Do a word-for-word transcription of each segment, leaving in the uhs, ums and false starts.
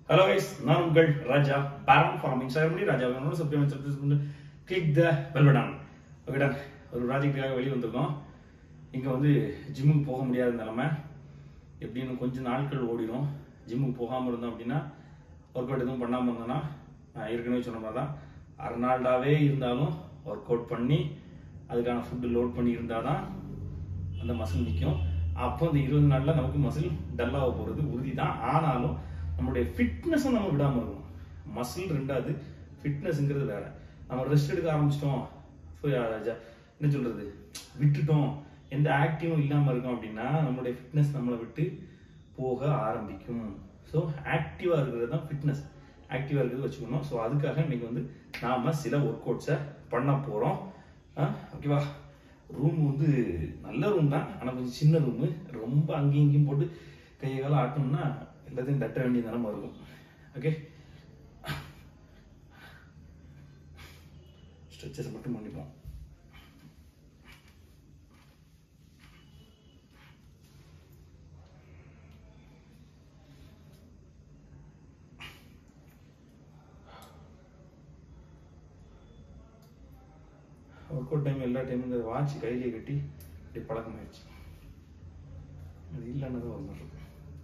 Hello guys, நான் உங்கள் ராஜா பேரன் ஃபார்ம் இன்ஸ்டாகிராம் ராஜா வேணும்னு சப்ஸ்கிரைப் சப்ஸ்கிரைப் பண்ணி கிளிக் த பெல் பட்டன். ஓகேடா, ஒரு ப்ராஜெக்ட்டுக்காக வெளியே வந்திருக்கோம். இங்கே வந்து ஜிம்முக்கு போக முடியாத நிலமை. எப்படின்னு கொஞ்சம் நாட்கள் ஓடிடும். ஜிம்முக்கு போகாமல் இருந்தோம் அப்படின்னா, ஒர்க் அவுட் எதுவும் பண்ணாமல் இருந்தோன்னா, நான் ஏற்கனவே சொன்ன மாதிரி தான் அரை நாளாகவே இருந்தாலும் ஒர்க் அவுட் பண்ணி அதுக்கான ஃபுட்டு லோட் பண்ணி இருந்தால் தான் அந்த மசில் நிற்கும். அப்போ இந்த இருபது நாளில் நமக்கு மசில் டல்லாக போகிறது உறுதி தான். ஆனாலும் நம்மளுடைய ஃபிட்னஸும் நம்ம விடாமல் இருக்கணும். மசில் ரெண்டாவது, ஃபிட்னஸ்ங்கிறது வேற. நம்ம ரெஸ்ட் எடுக்க ஆரம்பிச்சிட்டோம், என்ன சொல்றது, விட்டுட்டோம், எந்த ஆக்டிவும் இல்லாமல் இருக்கோம் அப்படின்னா நம்மளுடைய ஃபிட்னஸ் நம்மளை விட்டு போக ஆரம்பிக்கும். ஸோ ஆக்டிவாக இருக்கிறது தான் ஃபிட்னஸ். ஆக்டிவாக இருக்கிறது வச்சுக்கணும். ஸோ அதுக்காக இன்னைக்கு வந்து நாம் சில ஒர்க் அவுட்ஸை பண்ண போகிறோம். ஓகேவா? ரூம் வந்து நல்ல ரூம் தான், ஆனால் கொஞ்சம் சின்ன ரூமு. ரொம்ப அங்கேயும் இங்கேயும் போட்டு கையை காலம் ஆட்டணும்னா எல்லாத்தையும் தட்ட வேண்டிய நிலமை இருக்கும். ஓகே, ஸ்ட்ரெச்சஸ் மட்டும் பண்ணிப்போம். ஒர்க் அவுட் டைம் எல்லா டைமும் இந்த வாட்ச் கையிலே கட்டி இப்படி பழக்கமாயிடுச்சு. அது இல்லைன்னு தான் ஒரு மாதிரி இருக்கும்.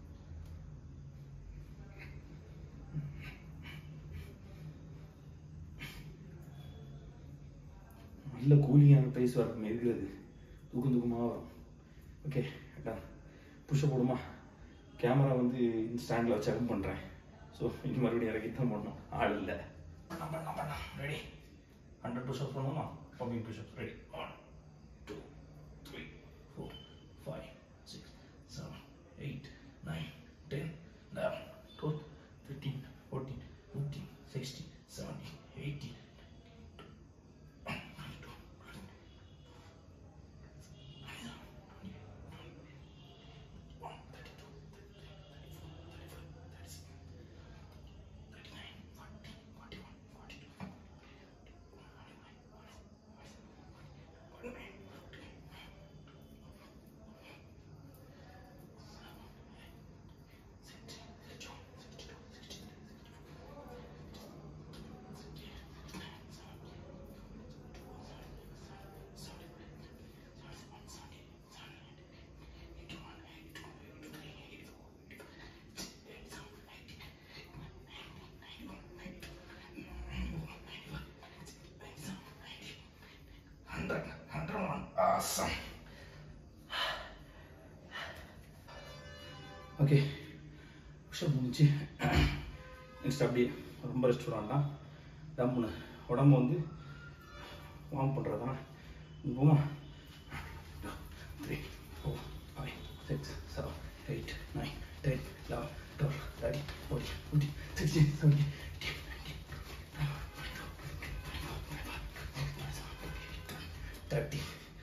நல்ல கூலிங்கான ப்ரைஸ் வரும் இருக்கிறது, தூக்கம் தூக்கமாக வரும். ஓகே, புஷ்அப் போடுமா? கேமரா வந்து இந்த ஸ்டாண்டில் வச்சு அகம் பண்ணுறேன். ஸோ இங்கே மறுபடியும் இறக்கி தான் பண்ணணும், ஆள் இல்லை. பண்ணலாம் பண்ணலாம் பண்ணலாம். ரெடி? ஹண்ட்ரட் புஷ்அப் பண்ணுவோமா? Pumping pushup ready. One two three four five six seven eight nine ten eleven twelve fifteen fourteen fifteen sixteen seventeen eighteen Awesome. Okay, pushup முடிச்சு நெக்ஸ்ட் அப்படியே ரொம்ப ரெஸ்ட் விடாண்டா, டம்முன்னு உடம்பு வந்து வார்ம் பண்ணுறது தான். போமா? Three four five six seven eight nine ten eleven twelve thirty forty fifty sixty seventy thirty.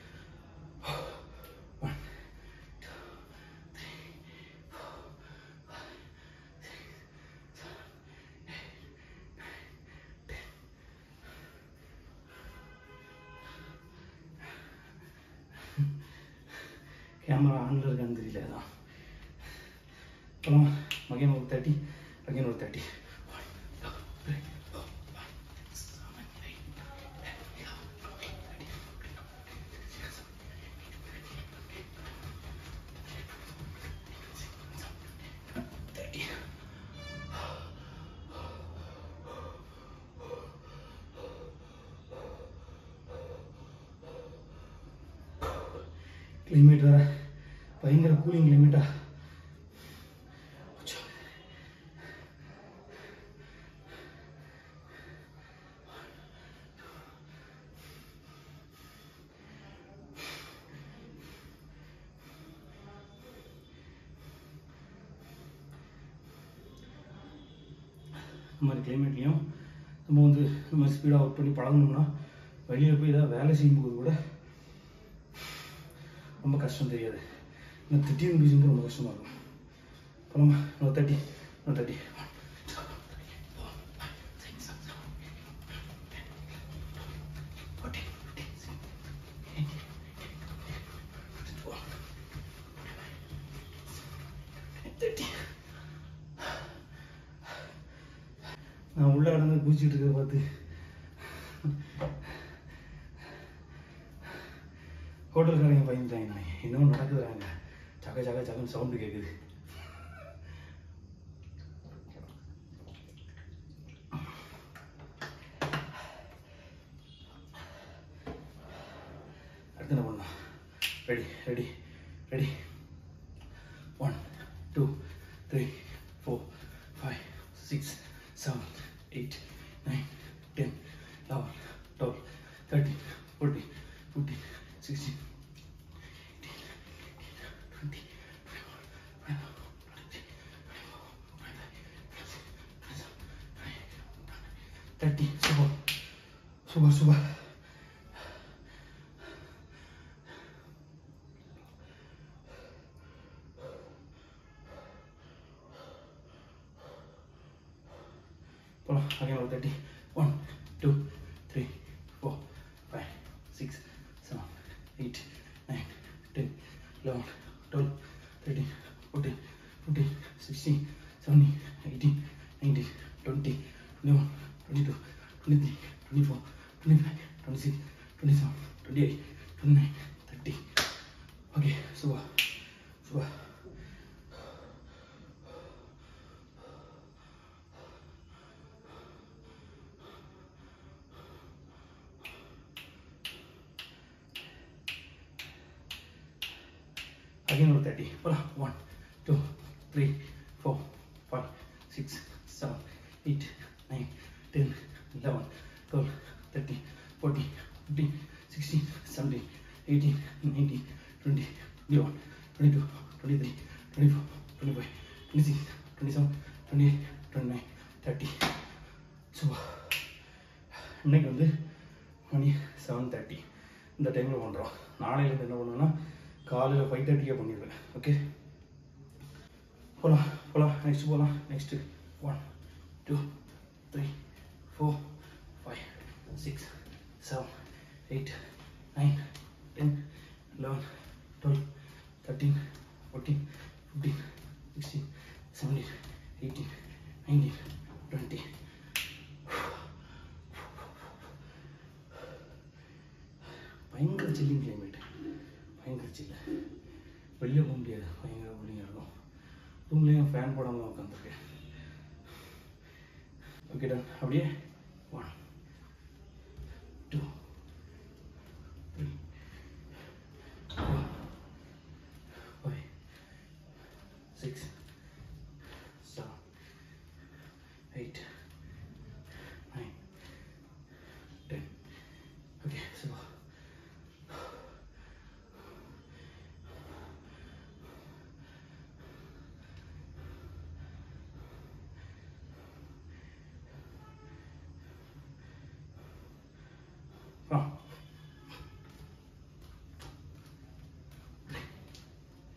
Camera ஆன்ல இருக்கான்னு தெரியல. அதான் அப்புறம் மகன் ஒரு தேர்ட்டி, அகைன் ஒரு தேர்ட்டி. கிளைமேட் வேற பயங்கர கூலிங் கிளைமேட்டா. இந்த மாதிரி கிளைமேட்லேயும் நம்ம வந்து இந்த மாதிரி ஸ்பீடாக ஒர்க் பண்ணி பழகணும்னா வெளியில் போய் ஏதாவது வேலை செய்யும்போது கூட ரொம்ப கஷ்டம் தெரியாது. இன்னும் திடீர்னு பிடிச்சிருந்து ரொம்ப கஷ்டமாக இருக்கும். அப்புறம் இன்னொரு தேர்ட்டி இன்னொரு தேர்ட்டி நான் உள்ள கடந்து குதிச்சுட்டு இருக்கிறத பார்த்து ஹோட்டல்காரங்க பயந்துட்டாங்க. நான் இன்னும் நடக்குதுறாங்க, சக்க சக்க சக்கன்னு சவுண்டு கேட்குது. அடுத்து என்ன பண்ணலாம்? Ready ready ready. One two three four five six seven eight nine ten eleven twelve thirteen fourteen fifteen sixteen twenty thirty. Super super super. போலாம். again ஒரு thirty. One two three four five six seven eight nine ten eleven twelve thirteen fourteen fifteen sixteen seventeen eighteen nineteen twenty twenty one twenty two twenty three twenty four twenty five twenty six twenty seven twenty eight twenty nine thirty. Okay super super. again ஒரு thirty. போலாம். One two three four five six seven eight nine ten eleven twelve thirty fourteen fifteen sixteen seventeen eighteen nineteen twenty twenty one twenty two twenty three twenty four twenty five twenty six twenty seven twenty eight twenty nine thirty. Super. இன்னைக்கு வந்து மணி seven thirty இந்த டைமில் பண்ணுறோம். நாளையிலேருந்து என்ன பண்ணுவோன்னா காலையில் five தேர்ட்டிக்கே பண்ணிடுவேன். ஓகே போகலாம் போகலாம். நெக்ஸ்ட் போகலாம். Next one two three four five six seven eight nine ten eleven twelve thirteen fourteen fifteen sixteen seventeen eighteen nineteen twenty. பயங்கர சில்லிங் கிளைமேட், பயங்கர சில்ல. வெளியே போக முடியாது, பயங்கர கூலிங்காக இருக்கும். ரூம்லேயும் ஃபேன் போடாமல் உட்காந்துருக்கேன். Okay done. அப்படியே one two three four five six seven eight nine ten. Okay super. Come.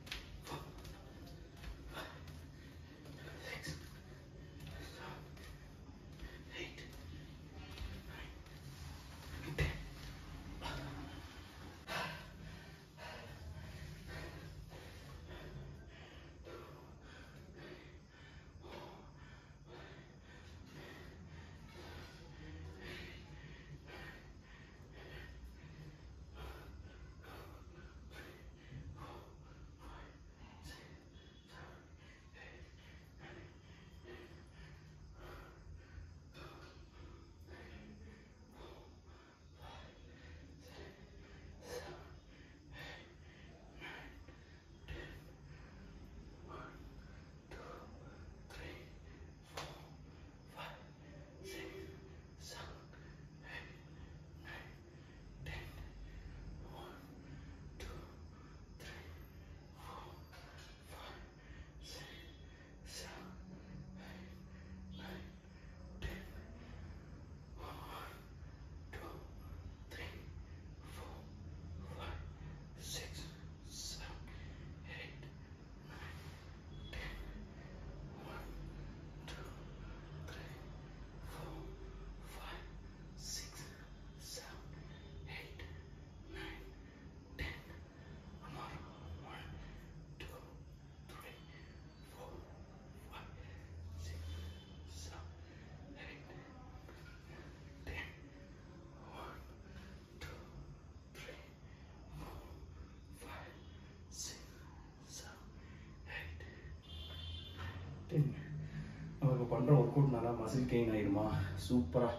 Six, seven, நம்ம இப்போ பண்ணுற ஒர்க் அவுட் நல்லா மசில் கெயின் ஆகிடுமா? சூப்பராக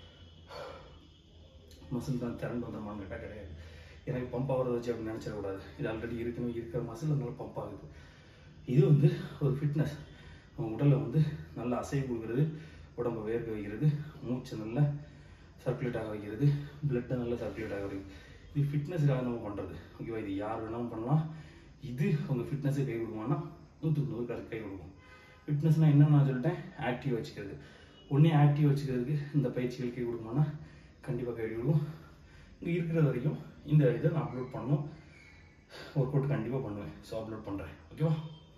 மசில் தான் திறந்து வந்துடுமான்னு கேட்டால் கிடையாது. எனக்கு பம்ப் ஆகிறத வச்சு அப்படின்னு நினச்சிடக்கூடாது. இது ஆல்ரெடி இருக்குன்னு இருக்கிற மசில் அதனால பம்ப் ஆகுது. இது வந்து ஒரு ஃபிட்னஸ். நம்ம உடலில் வந்து நல்லா அசைவு கொடுக்குறது, உடம்பை வேர்க்க வைக்கிறது, மூச்சை நல்லா சர்க்குலேட் ஆக வைக்கிறது, பிளட்டை நல்லா சர்க்குலேட் ஆக வைக்கிறது. இது ஃபிட்னஸுக்காக நம்ம பண்ணுறது. ஓகேவா? இது யார் வேணாலும் பண்ணலாம். இது உங்கள் ஃபிட்னஸுக்கு கை கொடுக்குமானா நூற்றுக்கு நூறு கரெக்ட் கை கொடுக்கும். ஃபிட்னஸ்னால் என்னென்னு நான் சொல்லிட்டேன், ஆக்டிவ் வச்சுக்கிறது. ஒன்றே ஆக்டிவ் வச்சுக்கிறதுக்கு இந்த பயிற்சிகள் கை கொடுக்குமானா கண்டிப்பாக கை கொடுக்கும். இங்கே இருக்கிற வரைக்கும் இந்த இதை நான் அப்லோட் பண்ணணும். ஒர்க் அவுட் கண்டிப்பாக பண்ணுவேன். ஸோ அப்லோட் பண்ணுறேன். ஓகேவா?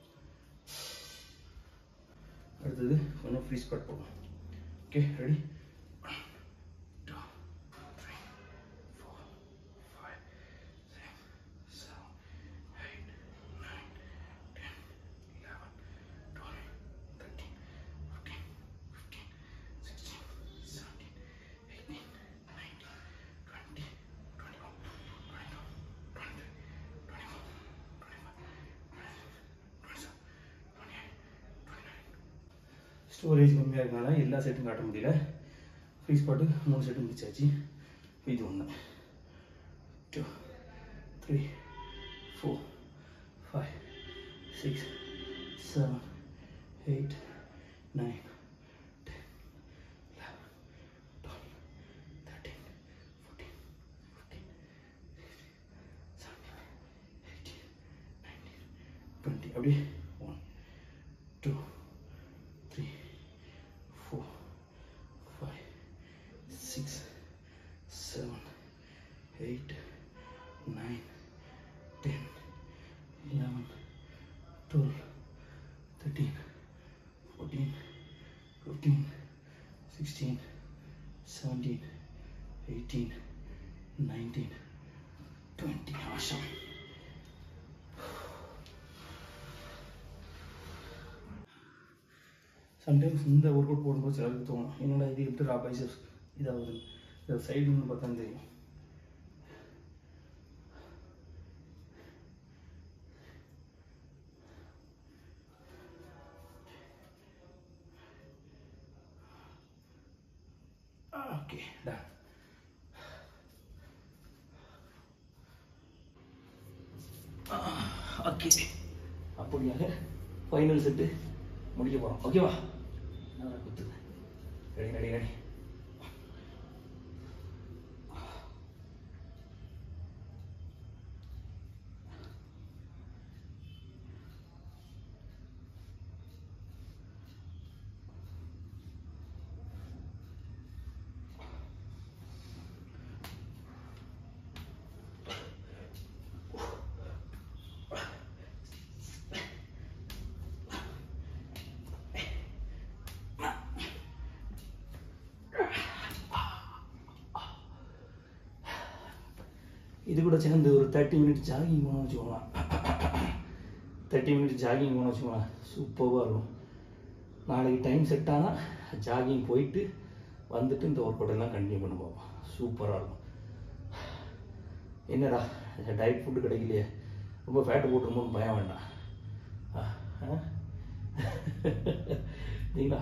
அடுத்தது கொஞ்சம் ஃப்ரீ ஸ்குவாட் போடுவோம். Okay, ready? ஸ்டோரேஜ் கம்மியாக இருக்கனால எல்லா செட்டும் காட்ட முடியல. ஃப்ரீ ஸ்பாட்டு மூணு செட்டு முடிச்சாச்சு. இது ஒன்று, two, three, four, five, six, seven, eight, nine, ten, eleven, twelve, thirteen, fourteen, fifteen, seventeen, eighteen, nineteen, twenty. அப்படியே one, two, three, four, five, six, seven, eight, nine, ten, eleven, twelve, thirteen, fourteen, fifteen, sixteen, seventeen, eighteen, nineteen, twenty. Awesome. Sometimes இந்த workout போடும்போது சிலருக்கு தோணும், என்னடா இது எப்படி ரா biceps இதாகுது, இதை சைடுன்னு பார்த்தா தெரியும். Okay, done. ஓகே, அப்படியாக ஃபைனல் செட்டு முடிக்க போகிறோம். ஓகேவா? நல்லா குத்து. Ready ready ready. இது கூட சேர்ந்து ஒரு தேர்ட்டி மினிட்ஸ் ஜாகிங் போகணும்னு வச்சுக்கோங்களேன். தேர்ட்டி மினிட்ஸ் ஜாகிங் போகணும்னு வச்சுக்கோங்களேன், சூப்பராக இருக்கும். நாளைக்கு டைம் செட் ஆனால் ஜாகிங் போயிட்டு வந்துட்டு இந்த ஒர்க் அவுட் எல்லாம் கண்டினியூ பண்ண பார்ப்போம். சூப்பராக இருக்கும். என்னடா டயட் ஃபுட்டு கிடைக்கலையே, ரொம்ப ஃபேட்டு போட்டுருமோன்னு பயம் வேண்டாம். நீங்களா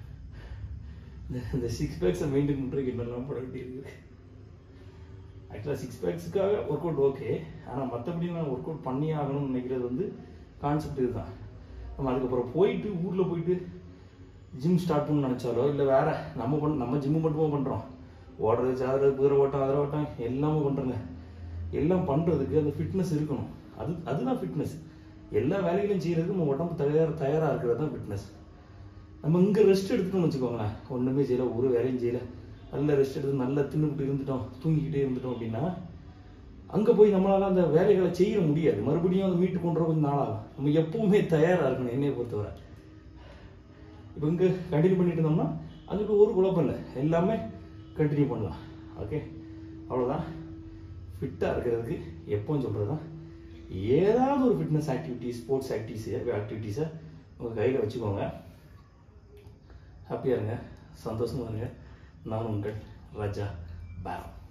இந்த சிக்ஸ் பேக்ஸை மெயின்டைன் பண்ணுறதுக்கு என்னெல்லாம் பட வேண்டியிருக்கு. ஆக்சுவலாக சிக்ஸ் பேக்ஸுக்காக ஒர்க் அவுட் ஓகே, ஆனால் மற்றபடி நான் ஒர்க் அவுட் பண்ணி ஆகணும்னு நினைக்கிறது வந்து கான்செப்ட் இதுதான். நம்ம அதுக்கப்புறம் போயிட்டு ஊரில் போயிட்டு ஜிம் ஸ்டார்ட் பண்ணணும்னு நினச்சாலோ இல்லை வேறு நம்ம பண்ண நம்ம ஜிம்மு மட்டுமே பண்ணுறோம். ஓடுறது, சாடுறது, குதிரை ஓட்டம், அதில் ஓட்டம் எல்லாமே பண்ணுறோங்க. எல்லாம் பண்ணுறதுக்கு அந்த ஃபிட்னஸ் இருக்கணும். அது அதுதான் ஃபிட்னஸ். எல்லா வேலைகளையும் செய்கிறதுக்கு நம்ம உடம்பு தயார் தயாராக இருக்கிறது தான் ஃபிட்னஸ். நம்ம இங்கே ரெஸ்ட் எடுத்துட்டோம்னு வச்சுக்கோங்களேன், ஒன்றுமே செய்யலை, ஒரு வேலையும் செய்யலை, நல்ல ரெஸ்ட் எடுத்து நல்லா தின்னுக்கிட்டு இருந்துட்டோம், தூங்கிக்கிட்டே இருந்துட்டோம் அப்படின்னா அங்கே போய் நம்மளால அந்த வேலைகளை செய்ய முடியாது. மறுபடியும் அதை மீட்டு கொண்டு வர கொஞ்சம் நாளாகும். நம்ம எப்பவுமே தயாராக இருக்கணும் என்னையை பொறுத்தவரை. இப்போ இங்கே கண்டினியூ பண்ணிட்டு இருந்தோம்னா அதுக்கு ஒரு குழப்பம் இல்லை, எல்லாமே கண்டினியூ பண்ணலாம். ஓகே, அவ்வளோதான். ஃபிட்டாக இருக்கிறதுக்கு எப்பவும் சொல்கிறது தான், ஏதாவது ஒரு ஃபிட்னஸ் ஆக்டிவிட்டிஸ், ஸ்போர்ட்ஸ் ஆக்டிவிட்டிஸை ஆக்டிவிட்டீஸை உங்கள் கையில் வச்சுக்கோங்க. ஹாப்பியாக இருங்க, சந்தோஷமாக இருங்க. நான் உங்கள் ராஜா பாரம்.